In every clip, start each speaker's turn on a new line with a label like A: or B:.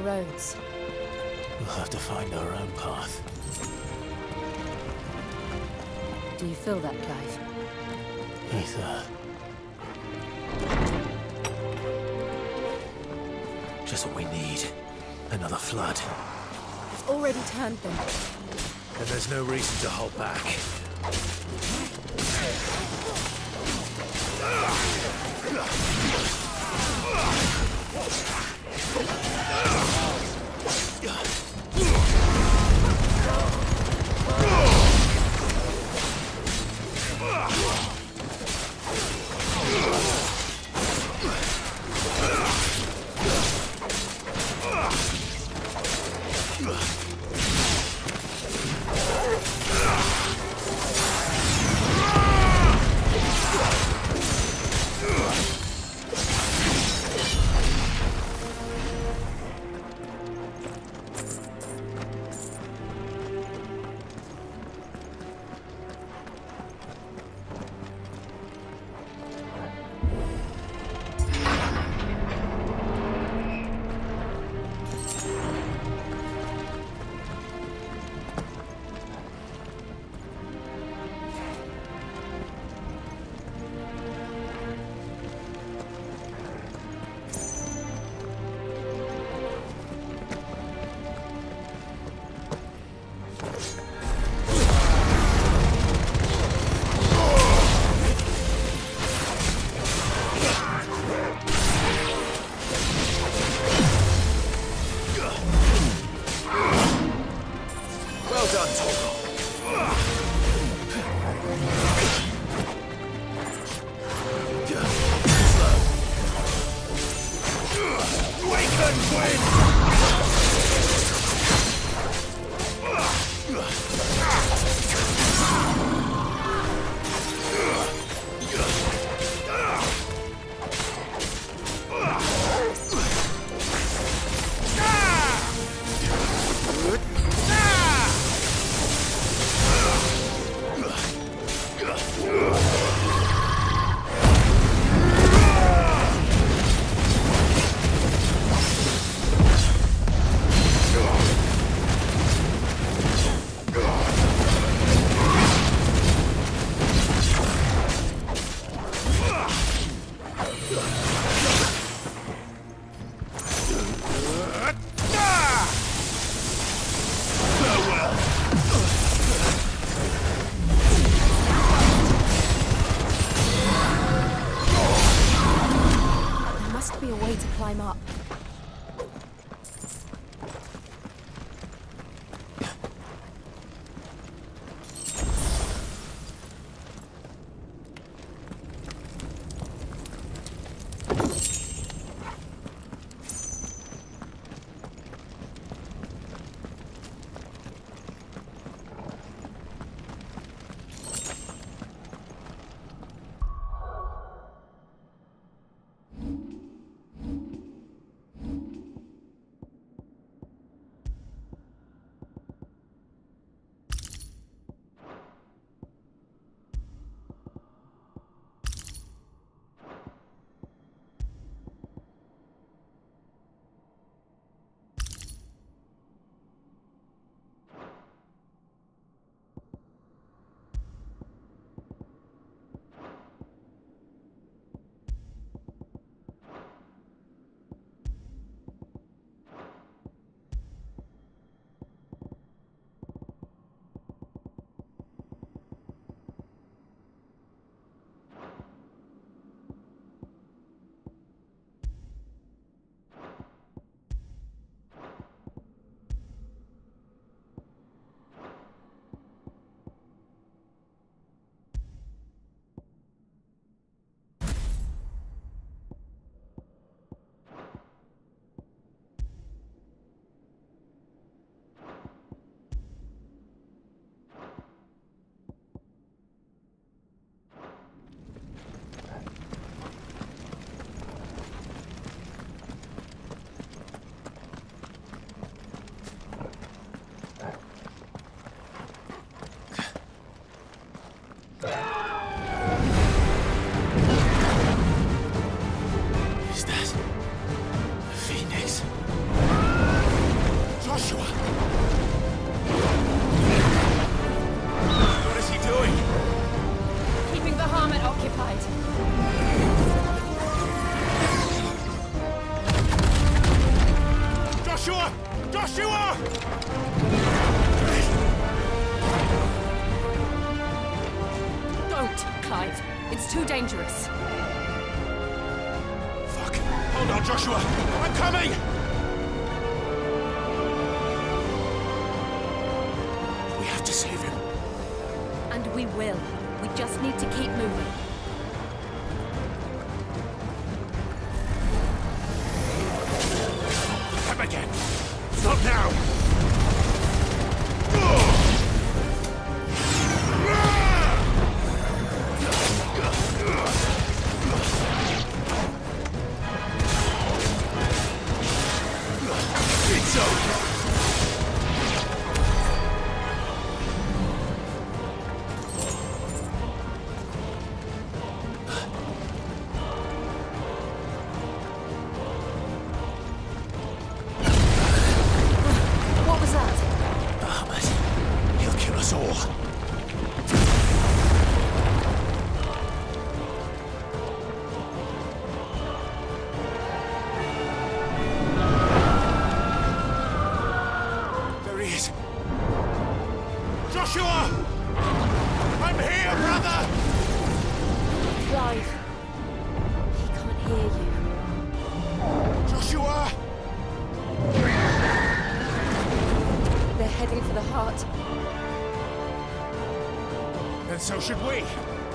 A: roads.
B: We'll have to find our own path.
A: Do you feel that, Clive?
B: Ether. Just what we need. Another flood.
A: It's already turned them.
B: And there's no reason to hold back.
C: Joshua! What is he doing?
A: Keeping Bahamut occupied.
C: Joshua! Joshua!
A: Don't, Clive. It's too dangerous.
C: Fuck. Hold on, Joshua! I'm coming! We have to save him.
A: And we will. We just need to keep moving.
C: Come again! Not now! It's over!
A: What was that?
B: Bahamut. He'll kill us all.
C: There he is! Joshua! I'm here, brother!
A: Clive. He can't hear you.
C: Joshua!
A: They're heading for the heart.
C: And so should we.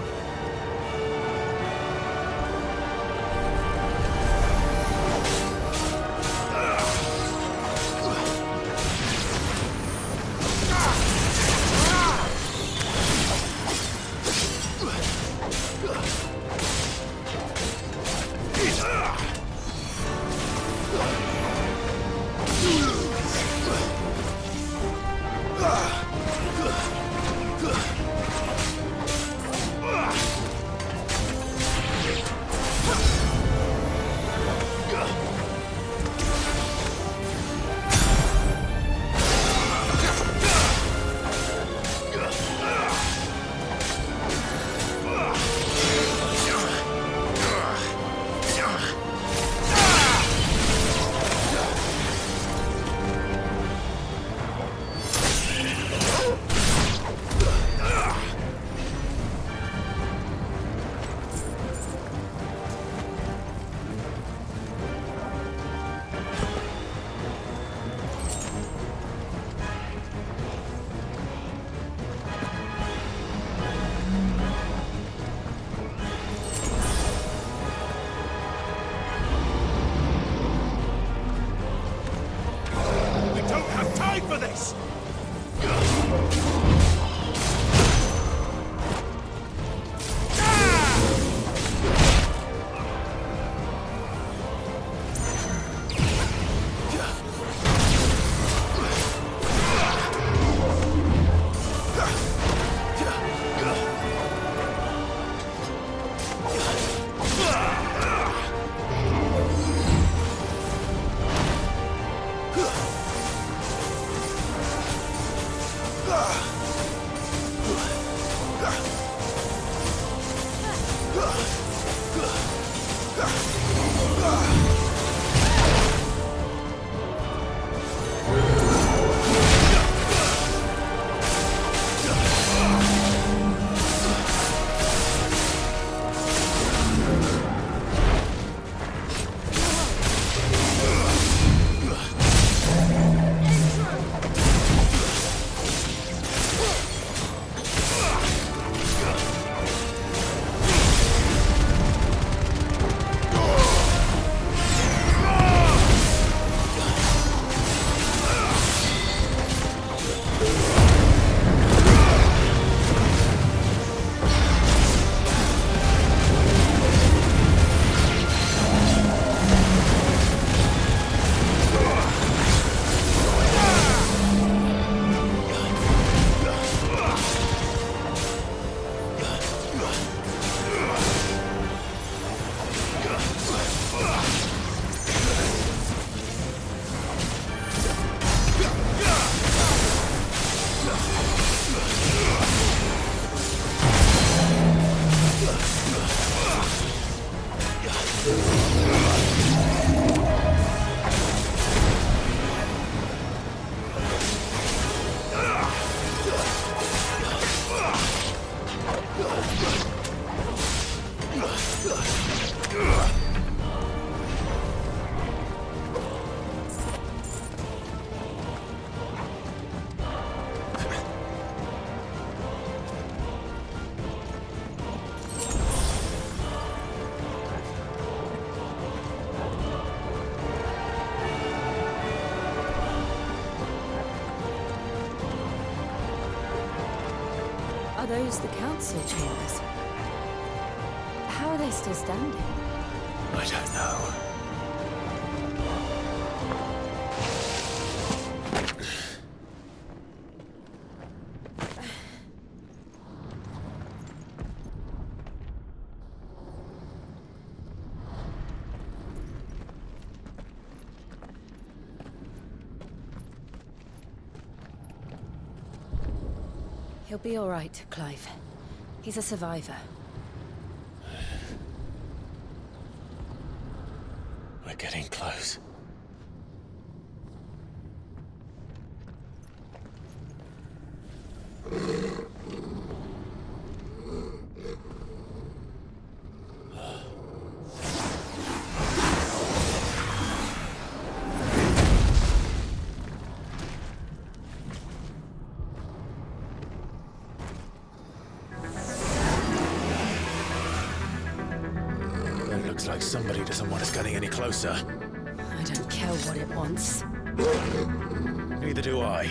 C: For this!
A: Are those the council chambers? How are they still standing?
B: I don't know.
A: He'll be all right, Clive. He's a survivor.
B: We're getting close. Looks like somebody doesn't want us getting any closer.
A: I don't care what it wants.
B: Neither do I.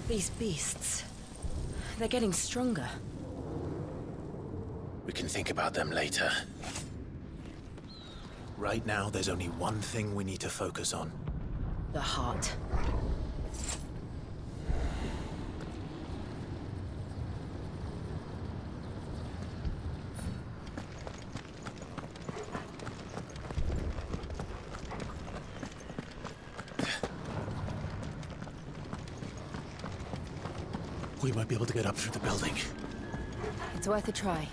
A: These beasts... they're getting stronger.
B: We can think about them later. Right now, there's only one thing we need to focus on.
A: The heart.
B: We might be able to get up through the building.
A: It's worth a try.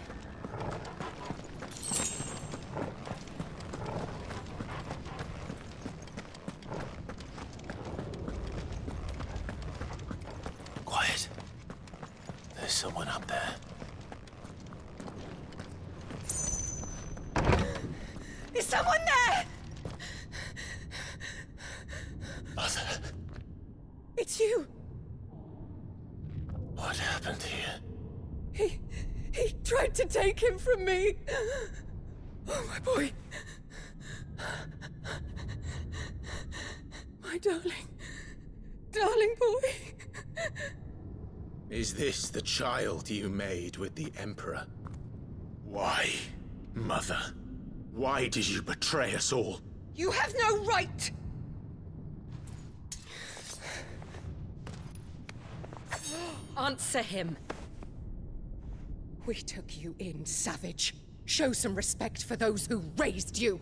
B: Quiet. There's someone up there.
A: Is someone there?
B: Mother,
A: It's you.
B: what happened here?
A: He tried to take him from me. Oh, my boy. My darling boy.
B: Is this the child you made with the Emperor? Why, Mother? Why did you betray us all?
A: You have no right! Answer him.
D: We took you in, savage. Show some respect for those who raised you.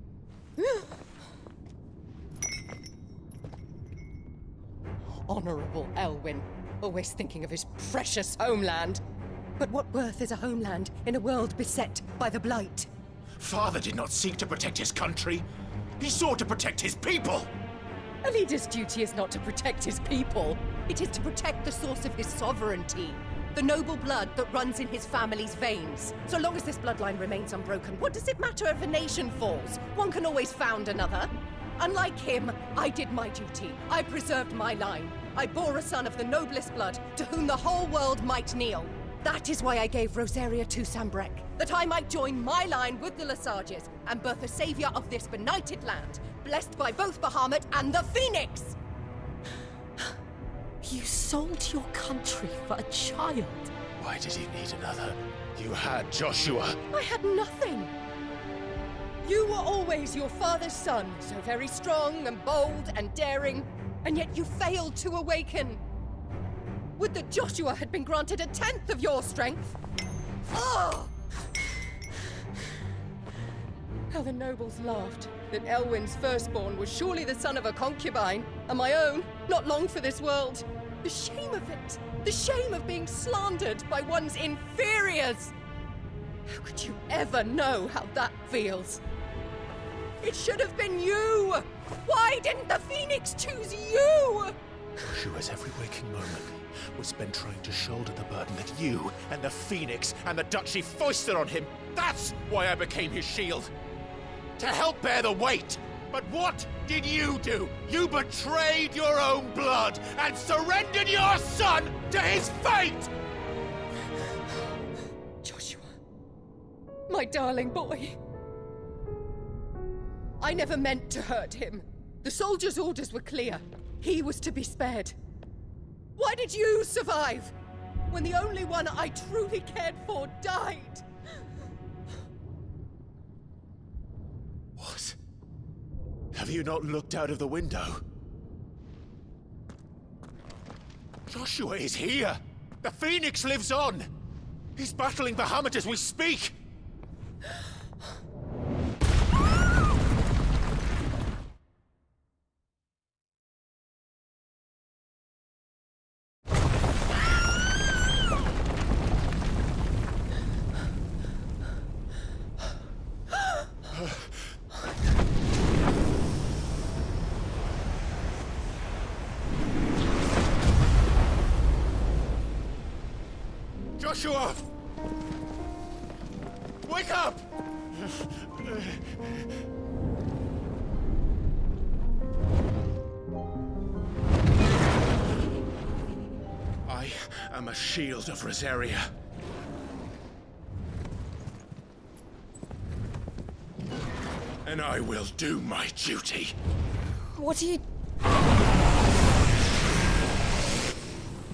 D: Honorable Elwyn, always thinking of his precious homeland. But what worth is a homeland in a world beset by the Blight?
C: Father did not seek to protect his country. He sought to protect his people.
D: A leader's duty is not to protect his people. It is to protect the source of his sovereignty. The noble blood that runs in his family's veins. So long as this bloodline remains unbroken, what does it matter if a nation falls? One can always found another. Unlike him, I did my duty. I preserved my line. I bore a son of the noblest blood, to whom the whole world might kneel. That is why I gave Rosaria to Sambrek, that I might join my line with the Lesages and birth a savior of this benighted land, blessed by both Bahamut and the Phoenix!
A: You sold your country for a child.
B: Why did he need another? You had Joshua.
D: I had nothing. You were always your father's son, so very strong and bold and daring, and yet you failed to awaken. Would that Joshua had been granted 1/10 of your strength? Oh! How the nobles laughed that Elwyn's firstborn was surely the son of a concubine, and my own, not long for this world. The shame of it! The shame of being slandered by one's inferiors! How could you ever know how that feels? It should have been you! Why didn't the Phoenix choose you?
C: Joshua's every waking moment was spent trying to shoulder the burden that you and the Phoenix and the Duchy foisted on him. That's why I became his shield. To help bear the weight. But what did you do? You betrayed your own blood and surrendered your son to his fate!
D: Joshua, my darling boy. I never meant to hurt him. The soldiers' orders were clear. He was to be spared. Why did you survive when the only one I truly cared for died?
C: What? Have you not looked out of the window? Joshua is here! The Phoenix lives on! He's battling Bahamut as we speak! Joshua! Wake up! I am a shield of Rosaria. And I will do my duty.
A: What are you...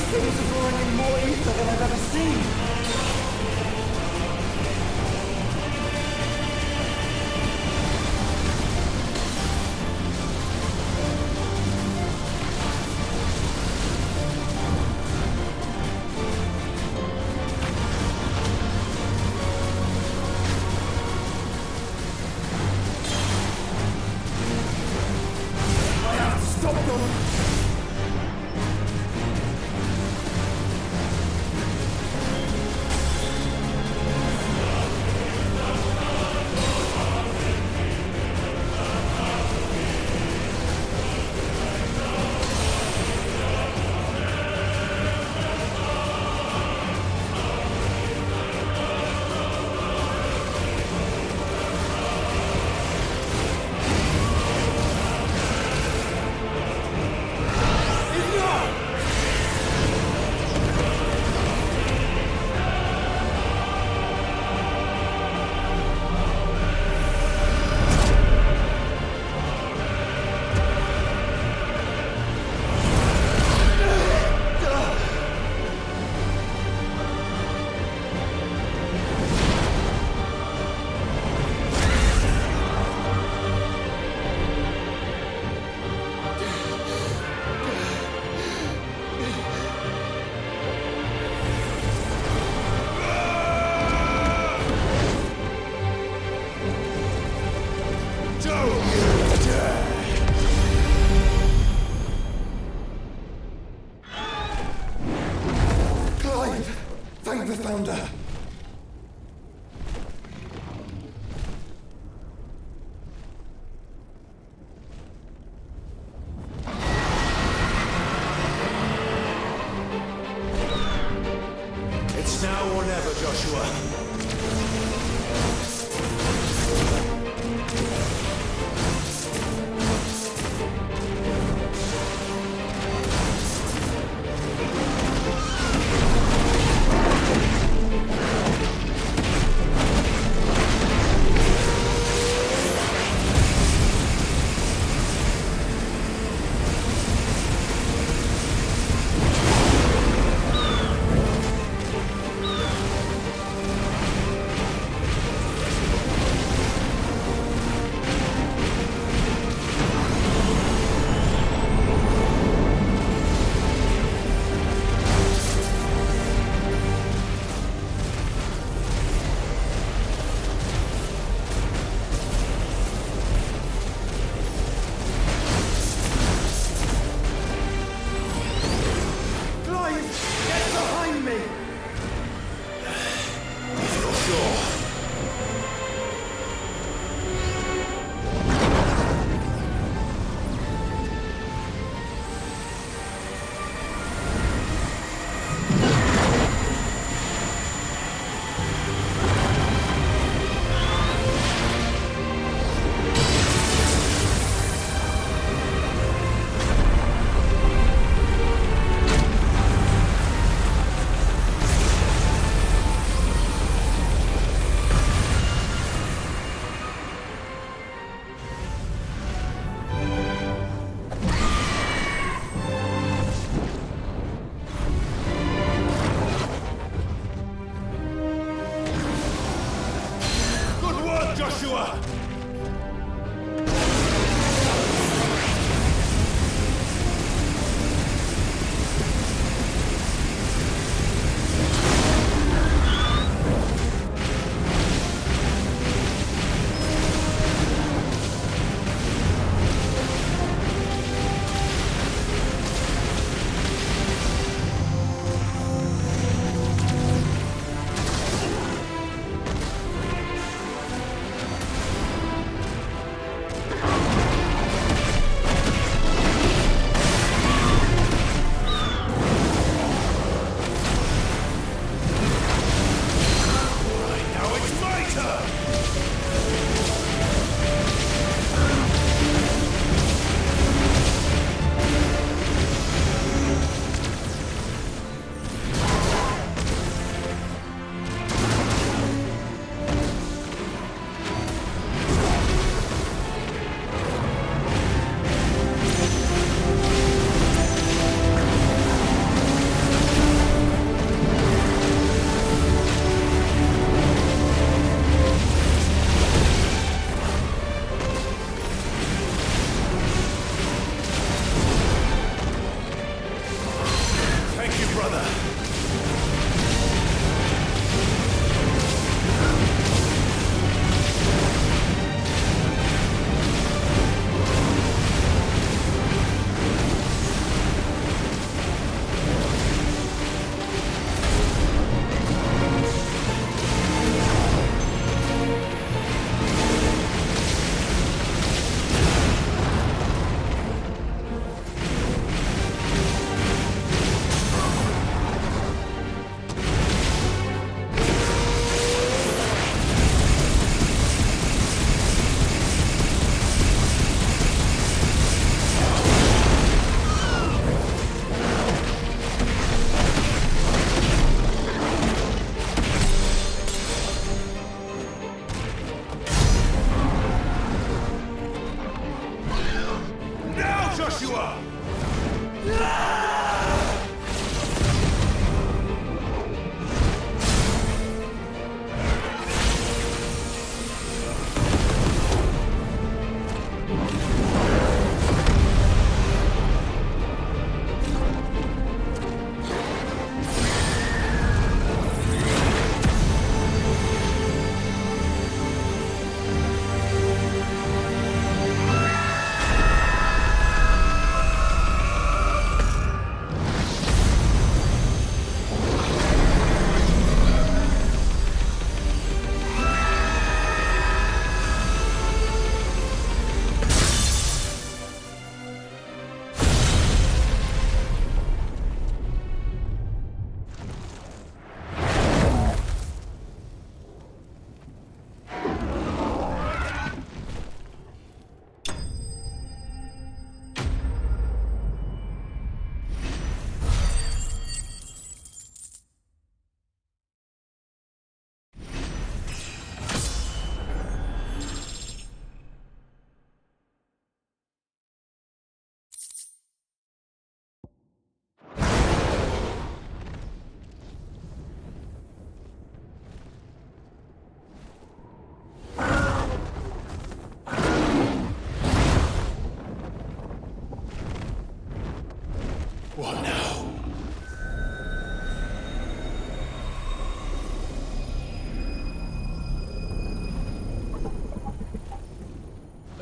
E: Things are drawing in more ether than I've ever seen.
F: Thank the Founder!
C: It's now or never, Joshua.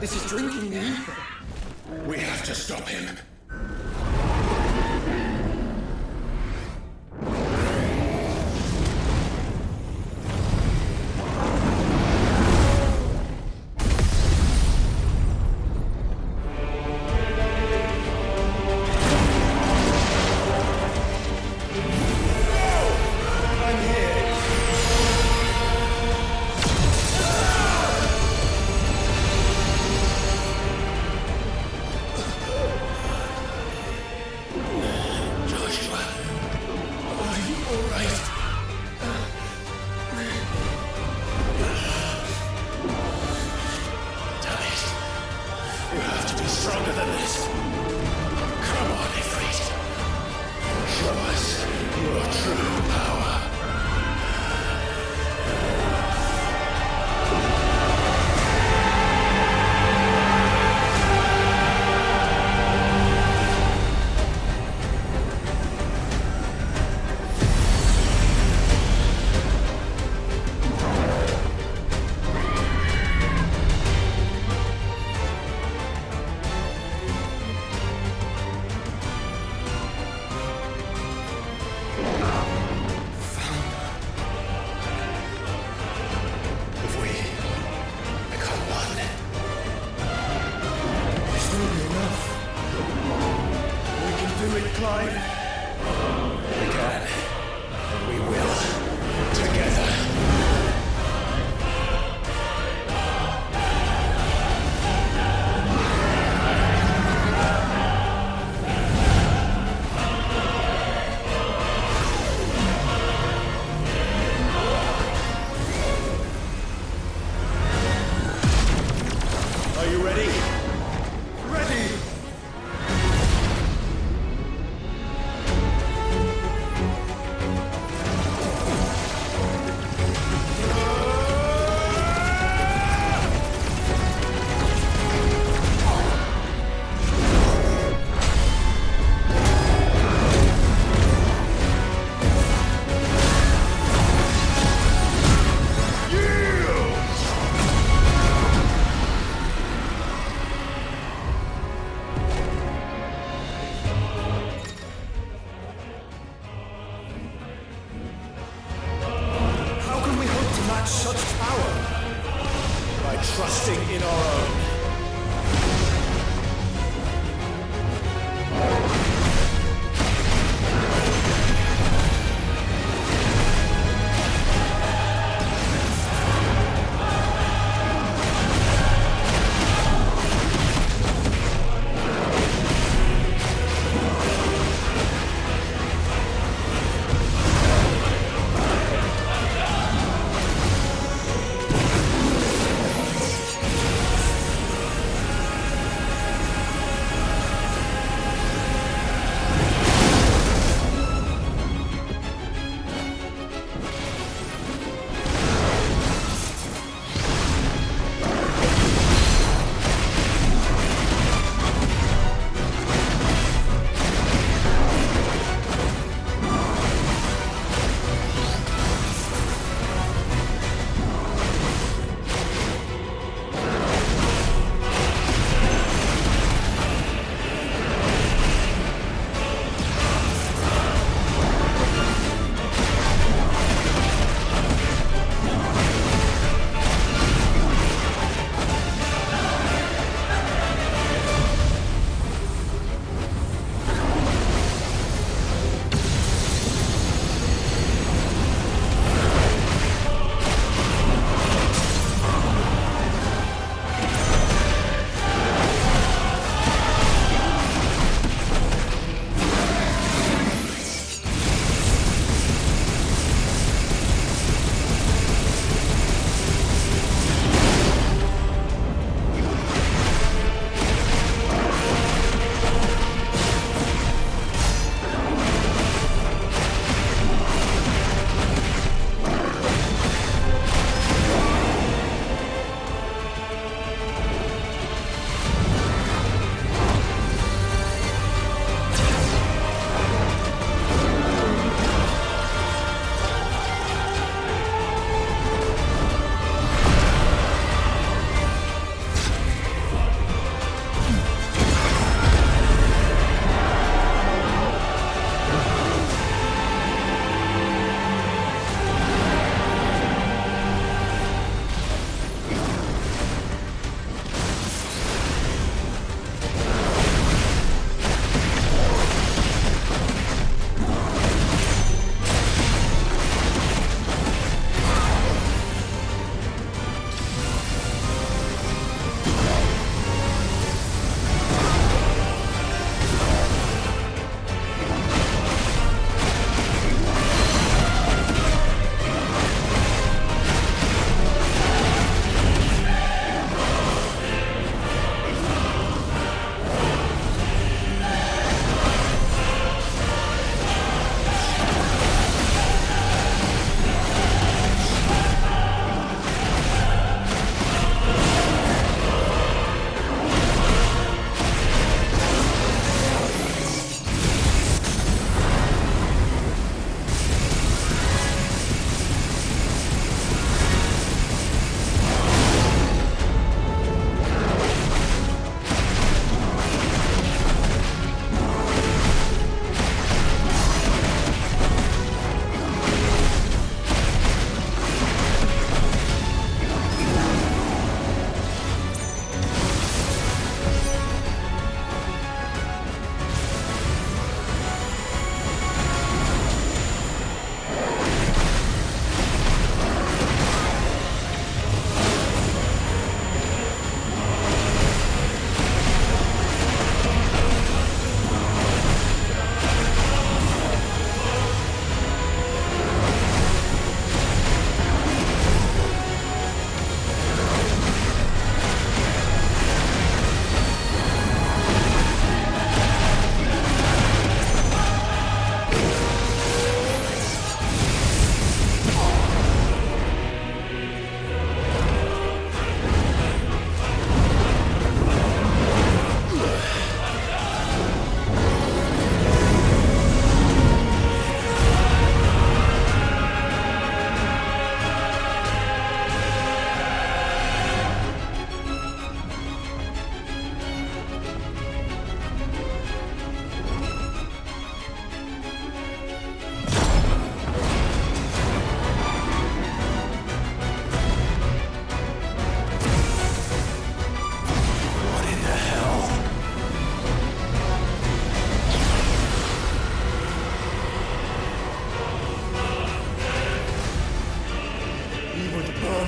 E: This is drinking the ether.
B: We have to stop him.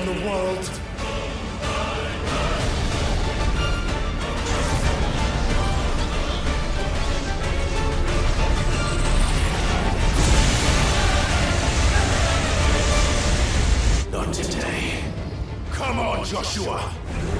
F: the world.
C: Not today. Come on, Joshua!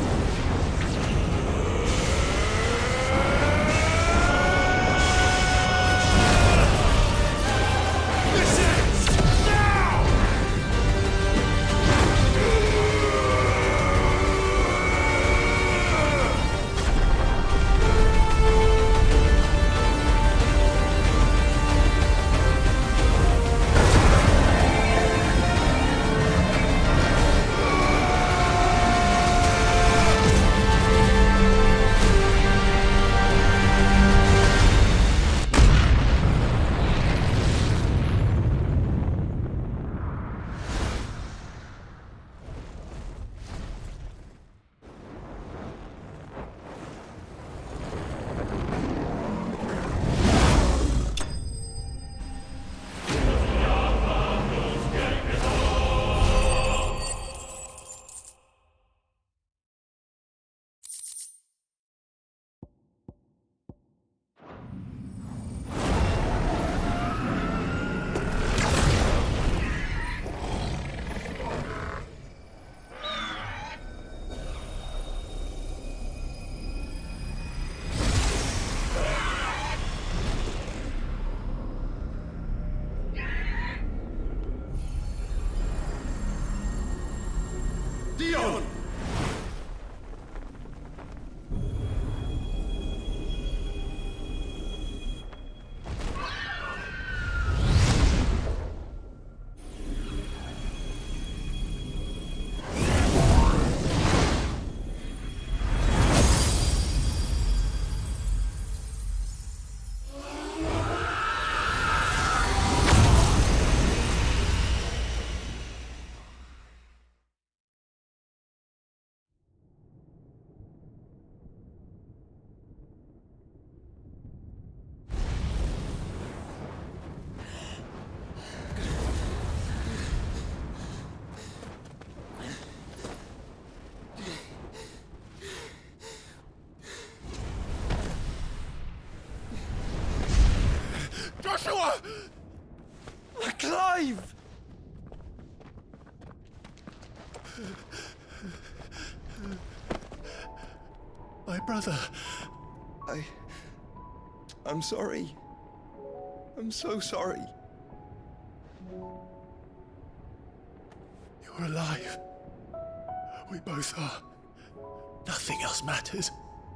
C: Joshua!
F: Clive!
C: My brother.
F: I'm sorry. I'm so sorry.
C: You're alive. We both are. Nothing else matters.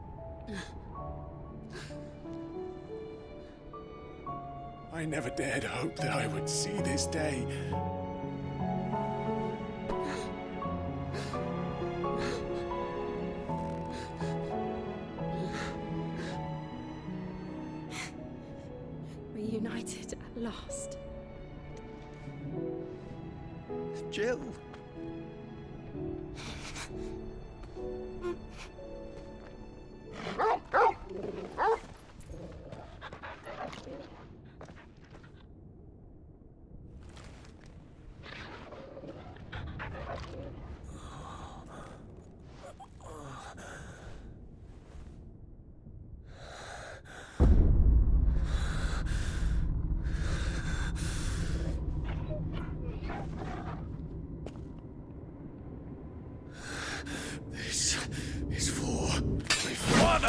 C: I never dared hope that I would see this day.
A: Reunited at last.
F: Jill.
C: This is for my father!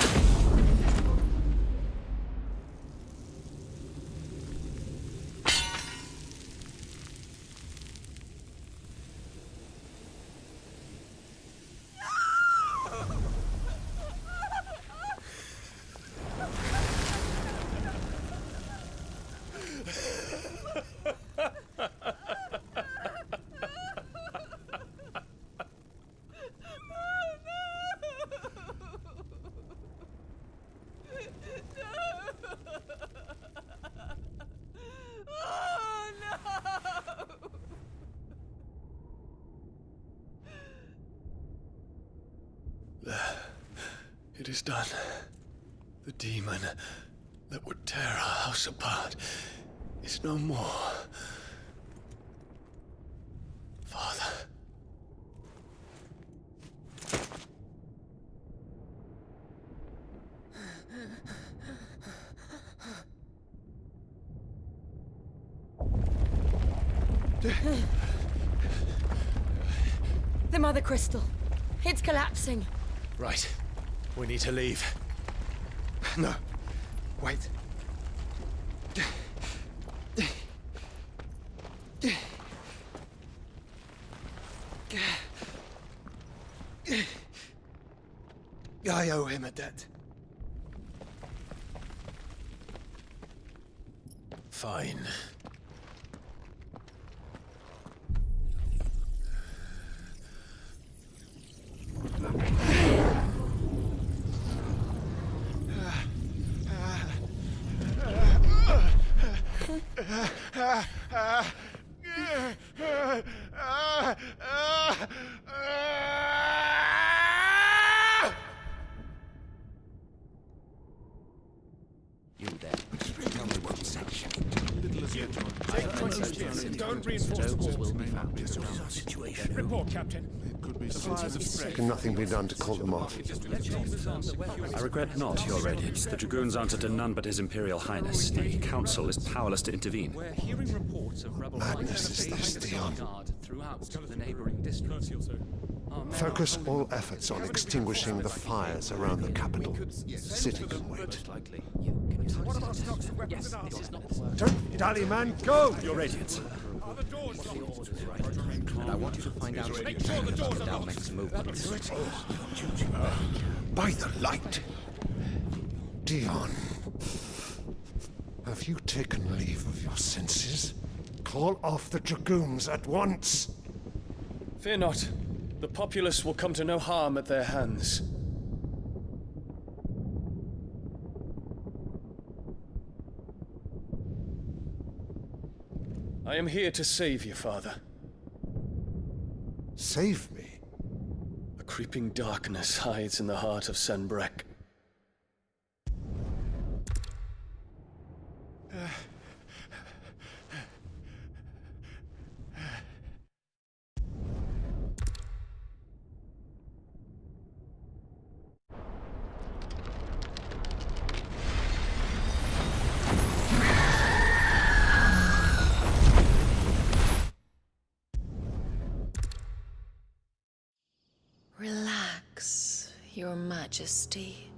C: It is done. The demon that would tear our house apart is no more. Father,
A: The Mother Crystal. It's collapsing.
C: Right. We need to leave.
F: No. Wait. I owe him a debt.
C: Fine.
G: You there. Tell me one section.
C: Don't reinforce the walls.
G: Will be found. Situation.
C: Report, Captain.
H: Can nothing be done to call them off?
I: I regret not, Your Radiance. The Dragoons answer to none but His Imperial Highness. The Council is powerless to intervene.
J: We're hearing reports of rebel
H: Madness is this, Dion.
J: throughout the neighboring districts.
H: Focus all efforts on extinguishing the fires around the capital. The city can wait. Don't dally, man, go!
I: Your Radiance.
G: And I want you to find out about the Dalmec's movements.
H: By the light! Dion, have you taken leave of your senses? Call off the Dragoons at once!
K: Fear not. The populace will come to no harm at their hands. I am here to save you, Father.
H: Save me?
K: A creeping darkness hides in the heart of Senbrek.
A: Relax, Your Majesty.